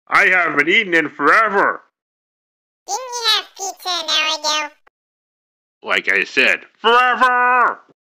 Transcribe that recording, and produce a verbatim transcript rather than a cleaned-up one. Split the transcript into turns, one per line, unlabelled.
I haven't eaten in forever.
Didn't we have pizza an hour ago?
Like I said, forever!